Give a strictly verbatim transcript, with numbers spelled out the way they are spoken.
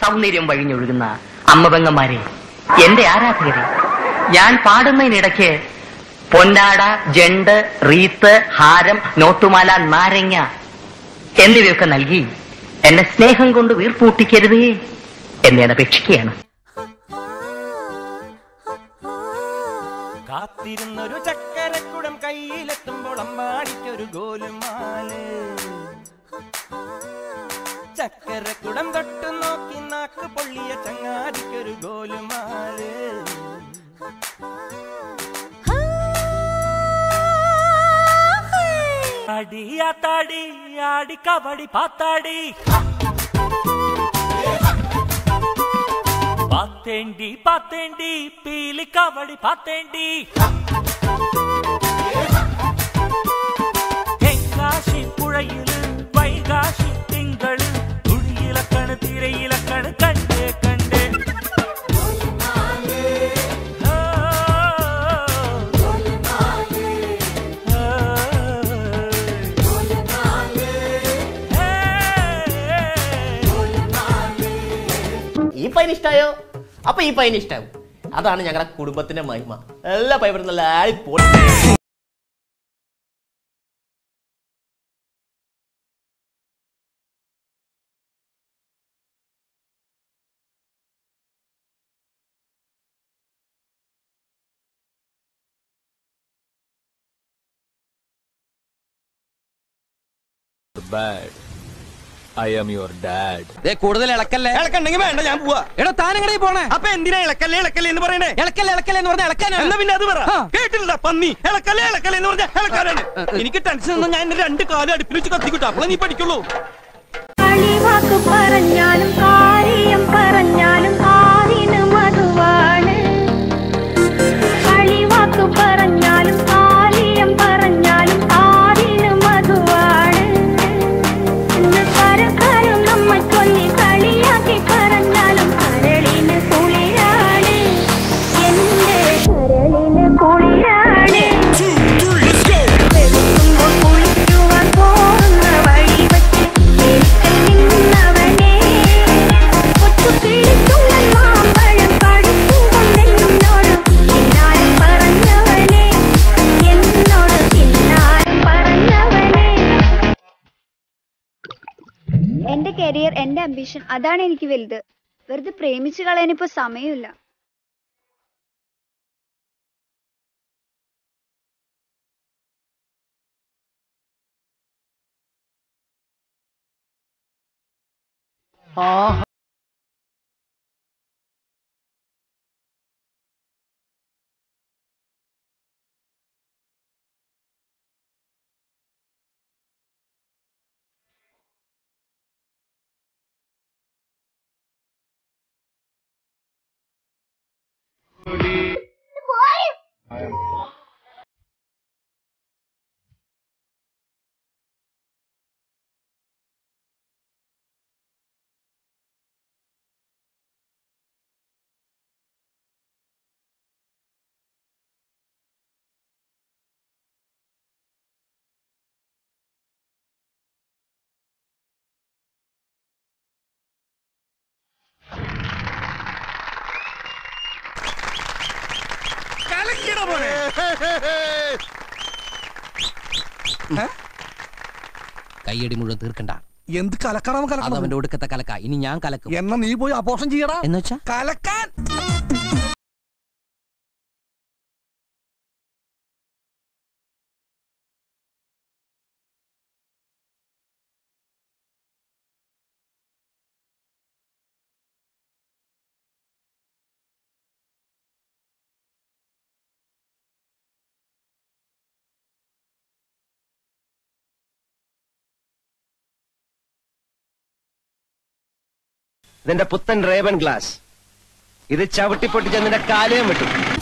സൗന്ദര്യം വഴിഞ്ഞൊഴുകുന്ന അമ്മപെങ്ങന്മാരെ, എന്റെ ആരാധകരെ, ഞാൻ പാടുന്നതിനിടയ്ക്ക് പൊന്നാട, ജണ്ട്, റീത്ത്, ഹാരം, നോട്ടുമാല, നാരങ്ങ എന്നിവയൊക്കെ നൽകി എന്നെ സ്നേഹം കൊണ്ട് വീർപ്പൂട്ടിക്കരുതേ എന്ന് ഞാൻ അപേക്ഷിക്കുകയാണ്. കാത്തിരുന്നൊരു ചക്കരക്കുടം കയ്യിലെത്തുമ്പോൾ അമ്പാടിക്കൊരു ഗോലുമാല്, ചക്കരക്കുടം തൊട്ടു നോക്കി നാക്ക് പൊള്ളിയ ചങ്ങാതിക്കൊരു ഗോലുമാല്. അടിയാത്താടി ആടി കബടി പാത്താടി പാത്തേണ്ടി പാത്തേണ്ടി പീലി കബടി പാത്തേണ്ടി തെങ്കാശി പുഴയില് വൈകാശി തിങ്കള് തുടിയിലക്കണ് തിരയിലക്കണ് കണ്ടേ കണ്ടേ ഈ പൈന ഇഷ്ടായോ? അപ്പൊ ഈ പൈന ഇഷ്ടാവും. അതാണ് ഞങ്ങളുടെ കുടുംബത്തിന്റെ മഹിമ. എല്ലാ പൈപ്പറും നല്ല ആയിപ്പോയി. Bad. I am your dad. കൂടുതൽ ഇളക്കല്ലേ? ഇളക്കണ്ടെങ്കിൽ വേണ്ട, ഞാൻ പോവാ. എടാ താനെങ്ങനെ പോണേ? അപ്പൊ എന്തിനാ ഇളക്കല്ലേ ഇളക്കല്ലേ എന്ന് പറയണേ? ഇളക്കല്ലേ ഇളക്കല്ലേ എന്ന് പറഞ്ഞാൽ ഇളക്കാനാ. എന്നാ പിന്നെ അത് പറ. കേട്ടില്ല പന്നി, ഇളക്കല്ലേ ഇളക്കല്ലേ എന്ന് പറഞ്ഞാൽ ഇളക്കാനാണ്. എനിക്ക് ടെൻഷൻ ഒന്നും, ഞാൻ എന്റെ രണ്ട് കാലം അടുപ്പിൽ വെച്ച് കത്തിക്കിട്ടു. അപ്പോൾ നീ പഠിക്കുള്ളൂ. പറഞ്ഞാലും കാര്യം പറഞ്ഞാലും ആരിന് മധുവാണ്. കളിവാക്കു പറഞ്ഞാലും കാര്യം പറഞ്ഞാലും ആരിന് മധുവാണ്. ഇന്ന് കരക്കാരും നമ്മൾ കൊല്ലി കളിയാക്കി പറഞ്ഞാലും കരളിന് കുളിരാണ്. എന്റെ കരളിന് കുളിരാണ്. വെളുക്കുമ്പോൾ കുളിക്കുവാൻ പോകുന്ന വഴി വച്ച് നിന്നവനെ ഒത്തുപിടിച്ചുള്ള മാമ്പഴം കടുക്കുകൊണ്ടെന്നോട് പിന്നാരം പറഞ്ഞവനെ, എന്നോട് പിന്നാരം പറഞ്ഞവനെ. എന്റെ കരിയർ, എന്റെ അംബിഷൻ, അതാണ് എനിക്ക് വലുത്. വെറുതെ പ്രേമിച്ചു കളയാനിപ്പോ സമയമില്ല. കയ്യടി മുഴുവൻ തീർക്കണ്ട. എന്ത് കലക്കണം? അവന്റെ ഒടുക്കത്തെ കലക്ക. ഇനി ഞാൻ കലക്കും. എന്നാ നീ പോയി അപോഷം ചെയ്യടാ. എന്ന് വെച്ചാ കലക്കാൻ. ഇതിന്റെ പുത്തൻ റേവൻ ഗ്ലാസ്, ഇത് ചവിട്ടിപ്പൊട്ടിച്ച് നിന്റെ കാലയും വിട്ടു.